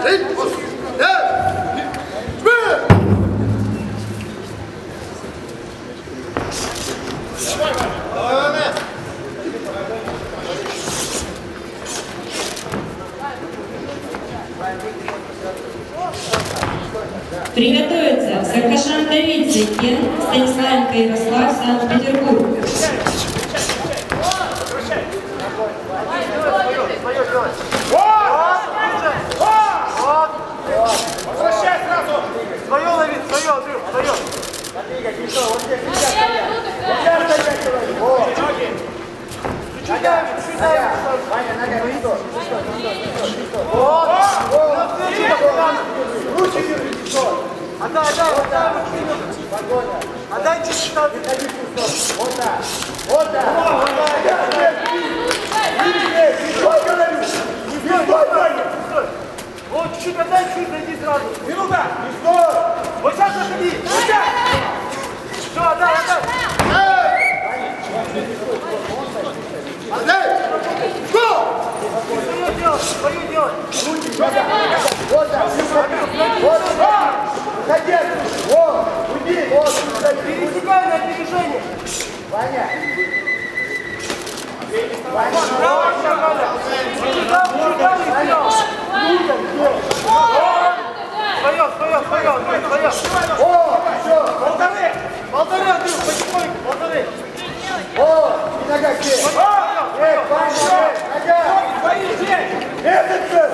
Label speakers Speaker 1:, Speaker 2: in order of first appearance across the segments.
Speaker 1: Приготовиться. Саркашан Давид, Зайкен, Станиславенко Ярослав, Санкт-Петербург.
Speaker 2: Возвращай сразу! Свое лови, свое, Андрюх, свое! Вот здесь, Ваня, нога, руки держи, отдай чуть-чуть, вот так, вот так, вот чуть-чуть отдай, чуть зайди сразу. Минута! Вот сейчас заходи! Вот сейчас! Все, отдай! Отдай! Свое делать! Свое делать! Вот так! Вот так! Заходи! Вот! Уйди! Вот! Пересекай на движение! Ваня! Право, шагада! Свое! О, все! Полторы, Андрюх, потихоньку, полторы! О, и нога здесь! Ваня, нога! Мезенцев!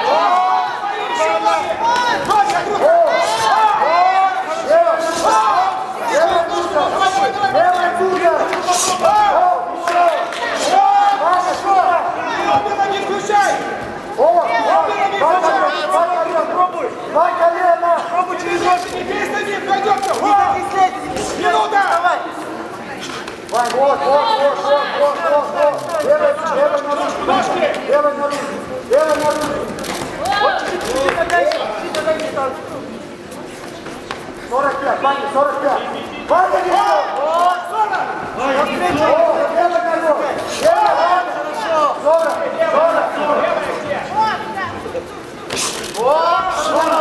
Speaker 2: Два колена! Пробуй через ножки! Не бей на них! Пойдем-ка! Минута! Давай! Вань, вот! Левой на руку! Левой на руку! Вот чуть-чуть отдайте! Чуть отдайте дистанцию! 45! Ваня, 45! Ваня, не все! Вот! 40! Левой на руку! Хорошо! 40! Вот!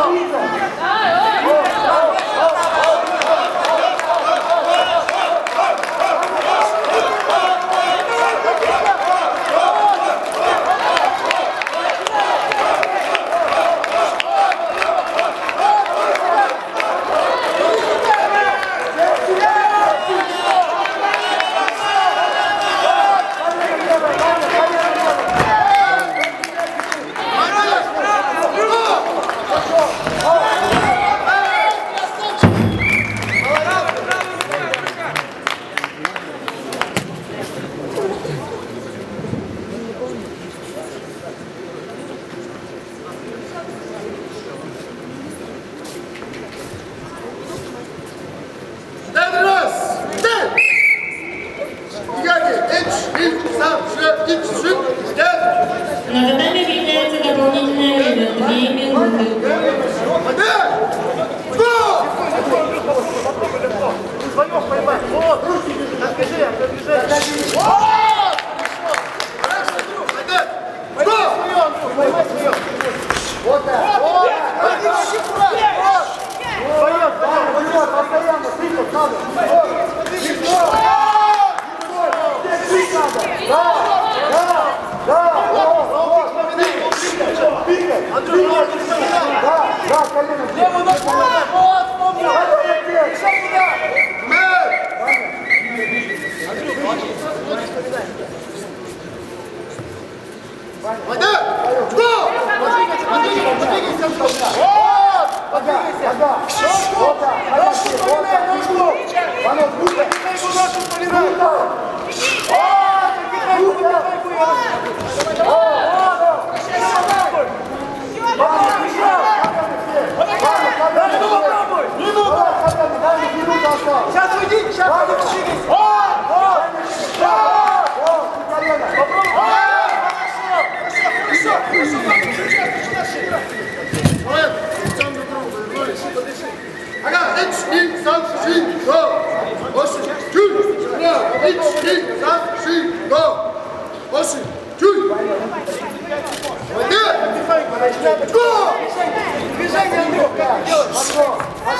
Speaker 1: На татами объявляется дополнительное время 2 минуты.
Speaker 2: Своёв поймай! Вот! Откажи, откажи! Вот! Поймай своё! Вот так! Вот! Своё! Постоянно! Тыкать надо! Да, колено! Левую ногу! Вот! Помни! Решай туда!
Speaker 3: Ваня! Что? Подвигайся!
Speaker 2: Вот! Подвигайся! Вот так! Ножку поминай! Ножку! Ваня, круто! Ножку поминай! Сейчас уйди! Сейчас уйди!
Speaker 3: Чуть!
Speaker 2: Движение, Андрюх, как делать? Пошло!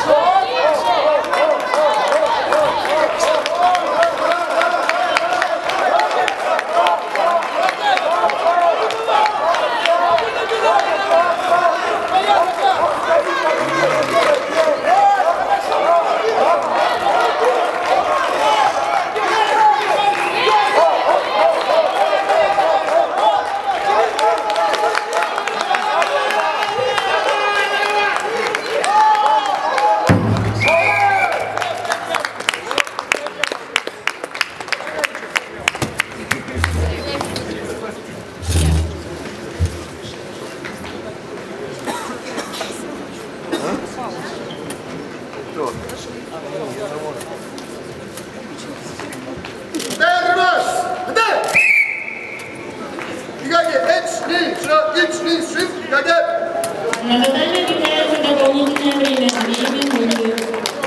Speaker 1: На задание объявляется дополнительное время 2 минуты.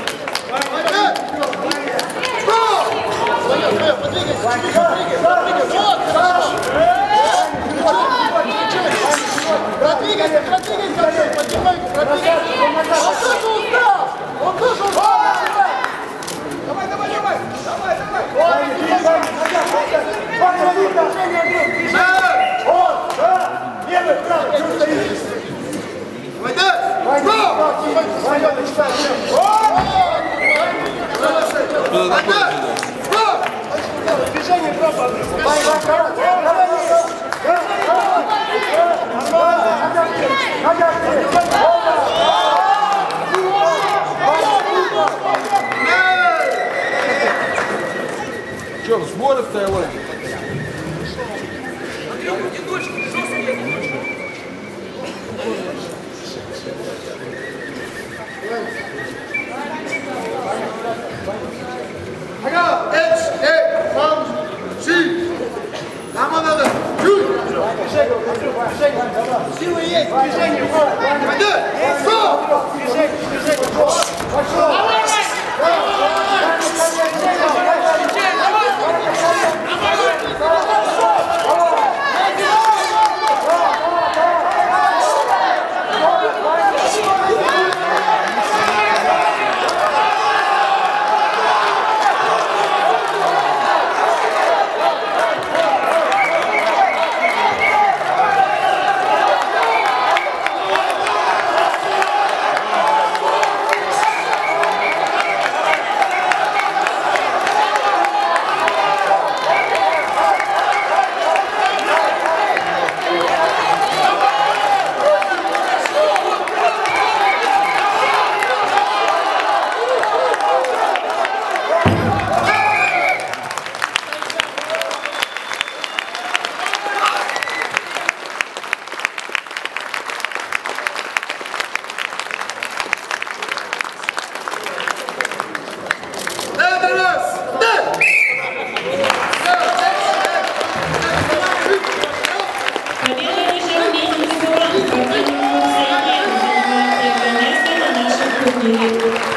Speaker 3: Продвигайся, потихоньку, продвигайся. Он тоже устал! Он тоже устал! Давай!
Speaker 2: Левый, правый, что стоишь? Движение правого.
Speaker 3: Че, сборы стояли? Ага, нам надо чуть.
Speaker 2: Силы есть, движение.
Speaker 1: Победу решил Мезенцев Иван, спортивный клуб «Соединение», занимает первое место на нашем турнире.